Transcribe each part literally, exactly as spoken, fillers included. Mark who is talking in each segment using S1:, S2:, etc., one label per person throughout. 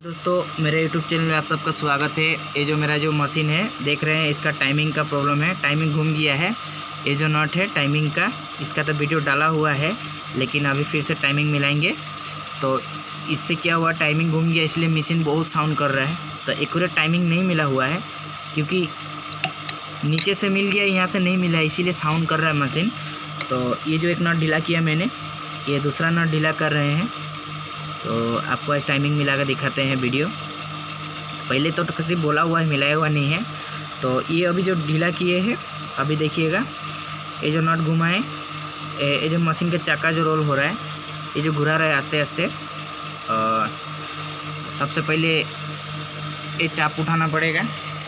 S1: दोस्तों मेरे YouTube channel में आप सबका स्वागत है। ये जो मेरा जो मशीन है देख रहे हैं, इसका टाइमिंग का प्रॉब्लम है, टाइमिंग घूम गया है। ये जो नट है टाइमिंग का, इसका तो वीडियो डाला हुआ है, लेकिन अभी फिर से टाइमिंग मिलाएंगे। तो इससे क्या हुआ, टाइमिंग घूम गया, इसलिए मशीन बहुत साउंड कर रहा है। तो एक्यूरेट टाइमिंग नहीं मिला हुआ है, क्योंकि नीचे से मिल गया, यहाँ से नहीं मिला है, इसीलिए साउंड कर रहा है मशीन। तो ये जो एक नट ढीला किया मैंने, ये दूसरा नट ढीला कर रहे हैं। तो आपको आज टाइमिंग मिला कर दिखाते हैं वीडियो। पहले तो किसी बोला हुआ है, मिलाया हुआ नहीं है। तो ये अभी जो ढीला किए हैं, अभी देखिएगा, ये जो नट घुमाए, ये जो मशीन का चक्का जो रोल हो रहा है, ये जो घुरा रहा है आस्ते आस्ते। और सबसे पहले ये चाप उठाना पड़ेगा,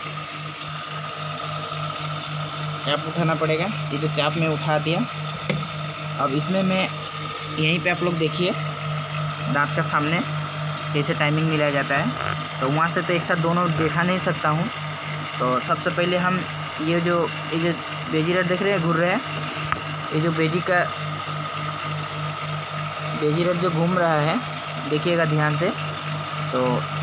S1: चाप उठाना पड़ेगा। ये जो चाप में उठा दिया, अब इसमें मैं यहीं पे आप लोग देखिए दांत का सामने कैसे टाइमिंग मिलाया जाता है। तो वहाँ से तो एक साथ दोनों देखा नहीं सकता हूँ। तो सबसे पहले हम ये जो ये जो बेजी रट देख रहे हैं घूर रहे हैं, ये जो बेजी का बेजी रट जो घूम रहा है, देखिएगा ध्यान से। तो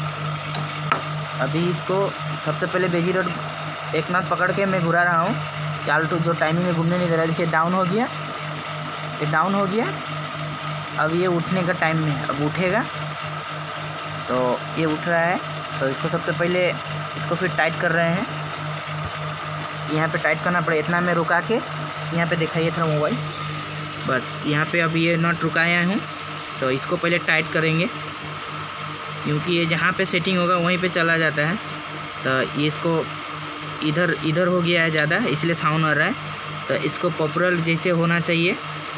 S1: अभी इसको सबसे पहले बेजी रट एक नट पकड़ के मैं घुरा रहा हूँ। चाल टू जो टाइमिंग में घूमने नहीं दे रहा है, देखिए डाउन हो गया, ये डाउन हो गया। अब ये उठने का टाइम में अब उठेगा, तो ये उठ रहा है। तो इसको सबसे पहले इसको फिर टाइट कर रहे हैं, यहाँ पे टाइट करना पड़े। इतना मैं रुका के यहाँ पे दिखाइए था मोबाइल, बस यहाँ पे अभी ये नट रुकाया हूँ। तो इसको पहले टाइट करेंगे, क्योंकि ये जहाँ पे सेटिंग होगा वहीं पे चला जाता है। तो ये इसको इधर इधर हो गया है ज़्यादा, इसलिए साउंड आ रहा है। तो इसको पॉपुलर जैसे होना चाहिए,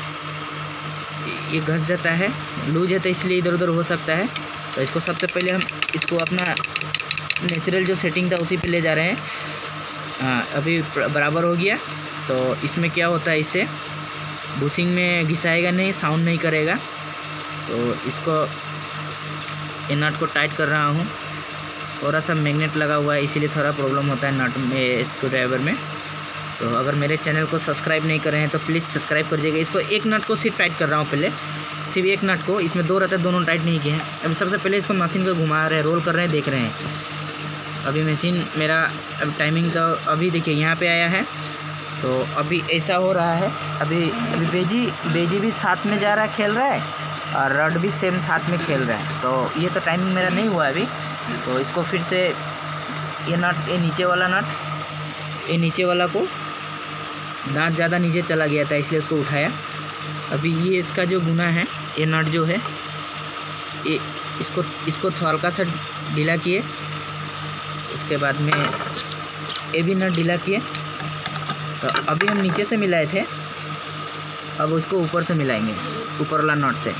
S1: ये घस जाता है, लूज है तो इसलिए इधर उधर हो सकता है। तो इसको सबसे पहले हम इसको अपना नेचुरल जो सेटिंग था उसी पे ले जा रहे हैं। हाँ, अभी बराबर हो गया। तो इसमें क्या होता है, इससे बुशिंग में घिसाएगा नहीं, साउंड नहीं करेगा। तो इसको ये नट को टाइट कर रहा हूँ। थोड़ा सा मैग्नेट लगा हुआ है, इसीलिए थोड़ा प्रॉब्लम होता है नट में, स्क्रू ड्राइवर में। तो अगर मेरे चैनल को सब्सक्राइब नहीं कर रहे हैं तो प्लीज़ सब्सक्राइब कर दीजिएगा। इसको एक नट को सिर्फ टाइट कर रहा हूँ पहले, सिर्फ एक नट को, इसमें दो रहते हैं, दोनों टाइट नहीं किए हैं। अभी सबसे पहले इसको मशीन को घुमा रहे हैं, रोल कर रहे हैं, देख रहे हैं। अभी मशीन मेरा अब टाइमिंग का अभी देखिए यहाँ पे आया है। तो अभी ऐसा हो रहा है, अभी अभी बेजी बेजी भी साथ में जा रहा है, खेल रहा है, और रड भी सेम साथ में खेल रहा है। तो ये तो टाइमिंग मेरा नहीं हुआ अभी। तो इसको फिर से ये नट, ये नीचे वाला नट, ये नीचे वाला को दांत ज़्यादा नीचे चला गया था, इसलिए उसको उठाया। अभी ये इसका जो गुना है, ये नट जो है, ये इसको इसको हल्का सा ढीला किए। उसके बाद में ये भी नट ढीला किए। तो अभी हम नीचे से मिलाए थे, अब उसको ऊपर से मिलाएंगे, ऊपर वाला नट से।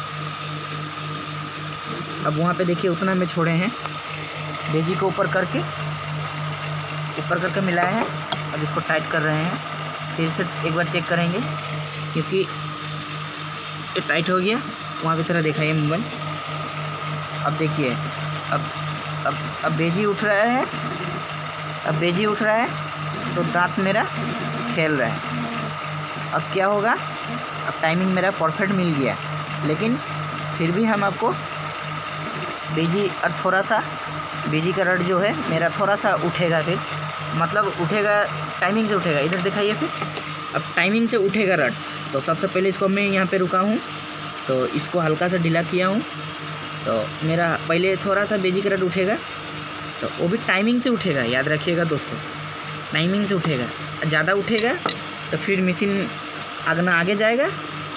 S1: अब वहाँ पे देखिए उतना में छोड़े हैं, बेजी को ऊपर करके ऊपर करके मिलाए हैं। अब इसको टाइट कर रहे हैं, फिर से एक बार चेक करेंगे, क्योंकि ये टाइट हो गया। वहाँ की तरह दिखाइए मोबाइल। अब देखिए, अब अब अब बेजी उठ रहा है, अब बेजी उठ रहा है, तो दांत मेरा खेल रहा है। अब क्या होगा, अब टाइमिंग मेरा परफेक्ट मिल गया, लेकिन फिर भी हम आपको बेजी और थोड़ा सा बेजी का रड जो है मेरा थोड़ा सा उठेगा, फिर मतलब उठेगा, टाइमिंग से उठेगा। इधर दिखाइए फिर, अब टाइमिंग से उठेगा रड। तो सबसे पहले इसको मैं यहाँ पे रुका हूँ, तो इसको हल्का सा ढीला किया हूँ। तो मेरा पहले थोड़ा सा बेजी का रड उठेगा, तो वो भी टाइमिंग से उठेगा, याद रखिएगा दोस्तों, टाइमिंग से उठेगा। ज़्यादा उठेगा तो फिर मशीन आगे आगे जाएगा,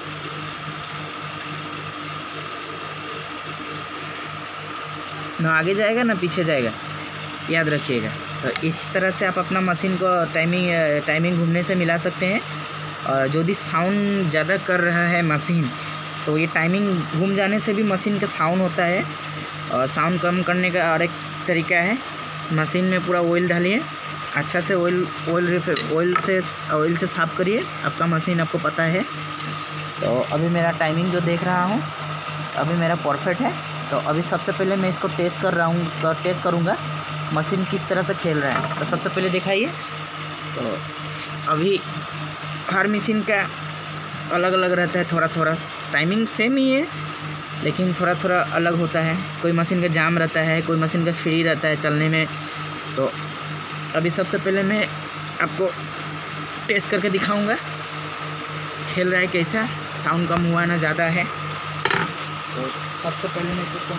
S1: ना आगे जाएगा ना पीछे जाएगा, याद रखिएगा। तो इस तरह से आप अपना मशीन को टाइमिंग टाइमिंग घूमने से मिला सकते हैं। और यदि साउंड ज़्यादा कर रहा है मशीन, तो ये टाइमिंग घूम जाने से भी मशीन का साउंड होता है। और साउंड कम करने का और एक तरीका है, मशीन में पूरा ऑयल डालिए, अच्छा से ऑयल ऑयल ऑयल से ऑयल से साफ़ करिए आपका मशीन, आपको पता है। तो अभी मेरा टाइमिंग जो देख रहा हूँ, अभी मेरा परफेक्ट है। तो अभी सबसे पहले मैं इसको टेस्ट कर रहा हूँ, टेस्ट करूँगा मशीन किस तरह से खेल रहा है। तो सबसे पहले दिखाइए। तो अभी हर मशीन का अलग अलग रहता है, थोड़ा थोड़ा टाइमिंग सेम ही है, लेकिन थोड़ा थोड़ा अलग होता है। कोई मशीन का जाम रहता है, कोई मशीन का फ्री रहता है चलने में। तो अभी सबसे पहले मैं आपको टेस्ट करके दिखाऊंगा खेल रहा है कैसा, साउंड कम हुआ ना ज़्यादा है। तो सबसे पहले मैं तो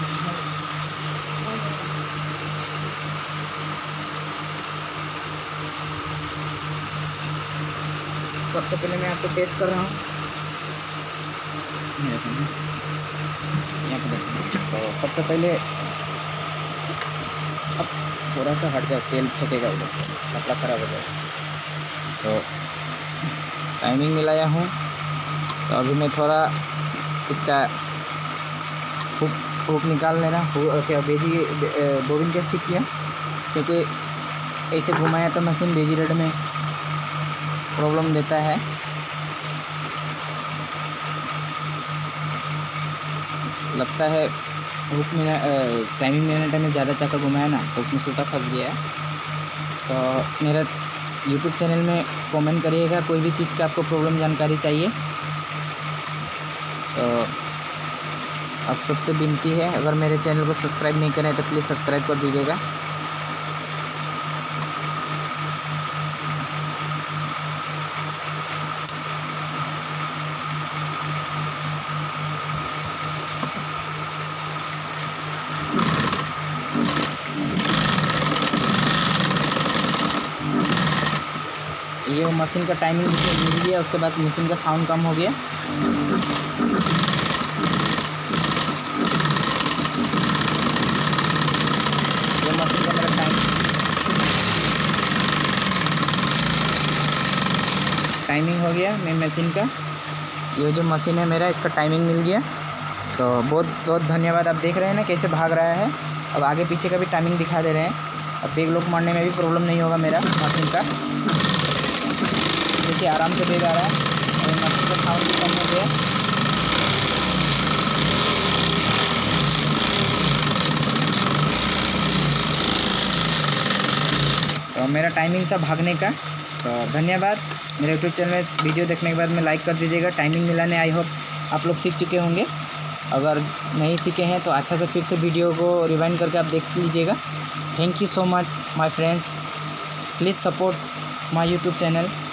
S1: सबसे पहले मैं आपको टेस्ट कर रहा हूँ। यहाँ पे देखिए, तो सबसे पहले अब थोड़ा सा हट जाओ, तेल फेंकेगा उधर, कपड़ा खराब हो जाएगा। तो टाइमिंग मिलाया हूँ। तो अभी मैं थोड़ा इसका हुक हुक निकाल लेना, क्या बेजी बोबिन टेस्ट ठीक किया, क्योंकि ऐसे घुमाया तो मशीन बेजी रेड में प्रॉब्लम देता है। लगता है हुक में टाइमिंग मिनट में ज़्यादा चाका घुमाया ना, तो उसमें सूता फंस गया है। तो मेरा यूट्यूब चैनल में कमेंट करिएगा, कोई भी चीज़ का आपको प्रॉब्लम जानकारी चाहिए। तो अब सबसे विनती है, अगर मेरे चैनल को सब्सक्राइब नहीं करें तो प्लीज़ सब्सक्राइब कर दीजिएगा। ये वो मशीन का टाइमिंग मिल गया, उसके बाद मशीन का साउंड कम हो गया। ये मशीन का मेरा टाइम टाइमिंग हो गया। मैं मशीन का ये जो मशीन है मेरा, इसका टाइमिंग मिल गया। तो बहुत बहुत धन्यवाद। आप देख रहे हैं ना कैसे भाग रहा है। अब आगे पीछे का भी टाइमिंग दिखा दे रहे हैं। अब बेग लोक मारने में भी प्रॉब्लम नहीं होगा मेरा मशीन का। देखिए आराम से बेग आ रहा है और मशीन का साउंड भी कम हो गया। तो मेरा टाइमिंग था भागने का। तो धन्यवाद। मेरे यूट्यूब चैनल में वीडियो देखने के बाद में लाइक कर दीजिएगा। टाइमिंग मिलाने आई होप आप लोग सीख चुके होंगे। अगर नहीं सीखे हैं तो अच्छा से फिर से वीडियो को रिवाइंड करके आप देख लीजिएगा। Thank you so much my friends, please support my YouTube channel.